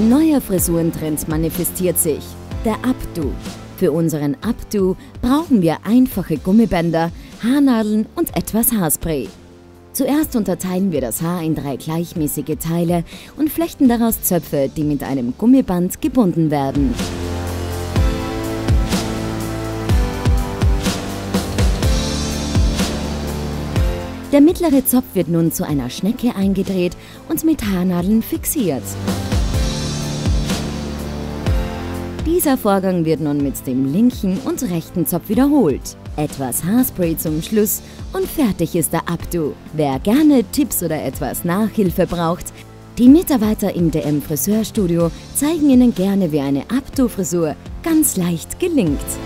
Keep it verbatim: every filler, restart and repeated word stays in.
Ein neuer Frisurentrend manifestiert sich, der Updo. Für unseren Updo brauchen wir einfache Gummibänder, Haarnadeln und etwas Haarspray. Zuerst unterteilen wir das Haar in drei gleichmäßige Teile und flechten daraus Zöpfe, die mit einem Gummiband gebunden werden. Der mittlere Zopf wird nun zu einer Schnecke eingedreht und mit Haarnadeln fixiert. Dieser Vorgang wird nun mit dem linken und rechten Zopf wiederholt. Etwas Haarspray zum Schluss und fertig ist der Updo. Wer gerne Tipps oder etwas Nachhilfe braucht, die Mitarbeiter im D M Friseurstudio zeigen Ihnen gerne, wie eine Updo-Frisur ganz leicht gelingt.